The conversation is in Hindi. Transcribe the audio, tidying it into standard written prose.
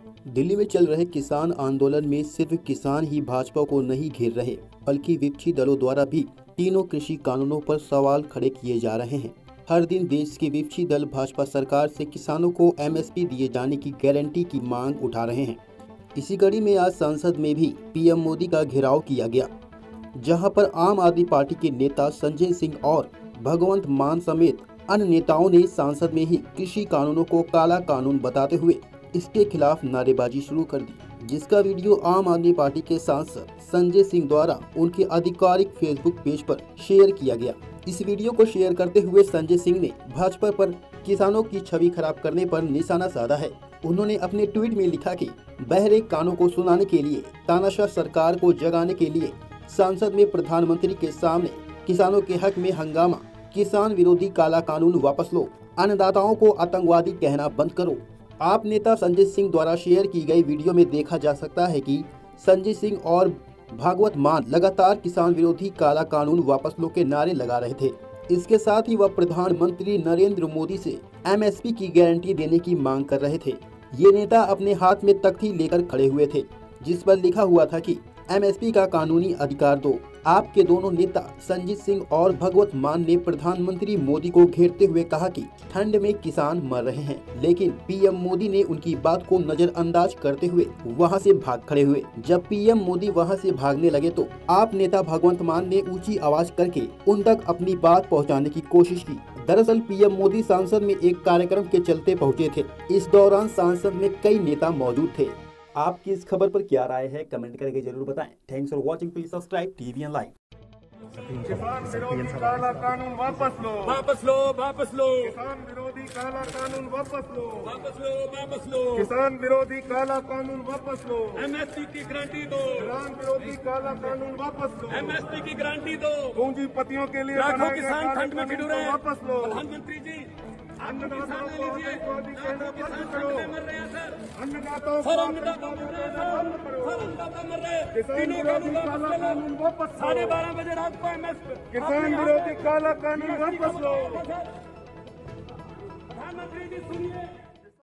दिल्ली में चल रहे किसान आंदोलन में सिर्फ किसान ही भाजपा को नहीं घेर रहे, बल्कि विपक्षी दलों द्वारा भी तीनों कृषि कानूनों पर सवाल खड़े किए जा रहे हैं। हर दिन देश के विपक्षी दल भाजपा सरकार से किसानों को एमएसपी दिए जाने की गारंटी की मांग उठा रहे हैं। इसी कड़ी में आज संसद में भी पीएम मोदी का घेराव किया गया, जहां पर आम आदमी पार्टी के नेता संजय सिंह और भगवंत मान समेत अन्य नेताओं ने संसद में ही कृषि कानूनों को काला कानून बताते हुए इसके खिलाफ नारेबाजी शुरू कर दी, जिसका वीडियो आम आदमी पार्टी के सांसद संजय सिंह द्वारा उनके आधिकारिक फेसबुक पेज पर शेयर किया गया। इस वीडियो को शेयर करते हुए संजय सिंह ने भाजपा पर किसानों की छवि खराब करने पर निशाना साधा है। उन्होंने अपने ट्वीट में लिखा कि बहरे कानों को सुनाने के लिए, तानाशाह सरकार को जगाने के लिए संसद में प्रधानमंत्री के सामने किसानों के हक में हंगामा, किसान विरोधी काला कानून वापस लो, अन्नदाताओं को आतंकवादी कहना बंद करो। आप नेता संजय सिंह द्वारा शेयर की गई वीडियो में देखा जा सकता है कि संजय सिंह और भागवत मान लगातार किसान विरोधी काला कानून वापस लो के नारे लगा रहे थे। इसके साथ ही वह प्रधानमंत्री नरेंद्र मोदी से एमएसपी की गारंटी देने की मांग कर रहे थे। ये नेता अपने हाथ में तख्ती लेकर खड़े हुए थे, जिस पर लिखा हुआ था कि एमएसपी का कानूनी अधिकार दो। आपके दोनों नेता संजीत सिंह और भगवत मान ने प्रधानमंत्री मोदी को घेरते हुए कहा कि ठंड में किसान मर रहे हैं, लेकिन पीएम मोदी ने उनकी बात को नजरअंदाज करते हुए वहां से भाग खड़े हुए। जब पीएम मोदी वहां से भागने लगे तो आप नेता भगवंत मान ने ऊंची आवाज करके उन तक अपनी बात पहुंचाने की कोशिश की। दरअसल पीएम मोदी संसद में एक कार्यक्रम के चलते पहुंचे थे। इस दौरान संसद में कई नेता मौजूद थे। आपकी इस खबर पर क्या राय है, कमेंट करके जरूर बताएं। Thanks for watching, please subscribe TVN live. किसान विरोधी काला कानून वापस लो, वापस लो, वापस लो। किसान विरोधी काला कानून वापस लो, वापस लो, वापस लो। किसान विरोधी काला कानून वापस लो, एमएसपी की गारंटी दो, किसान विरोधी काला कानून वापस लो, एमएसपी की गारंटी दो। पूंजीपतियों के लिए लाखों बनाए गए किसान काले ठंड में कानून ठिठुरे को हैं। वापस लो। प्रधानमंत्री जी, अन्नदाताओं को आतंकवादी कहना बंद किसान करो। ठंड में मर रहे हैं सर। अन्नदाताओं को सर अन्नदाता मर रहे हैं बंद सर। करो। सर अन्नदाता मर रहे हैं। किसान तीनों विरोधी कानून काला वापस कानून लो। वापस लो। 12:30 बजे रात को एमएसपी किसान विरोधी काला कानून वापस लो। प्रधानमंत्री जी सुनिए।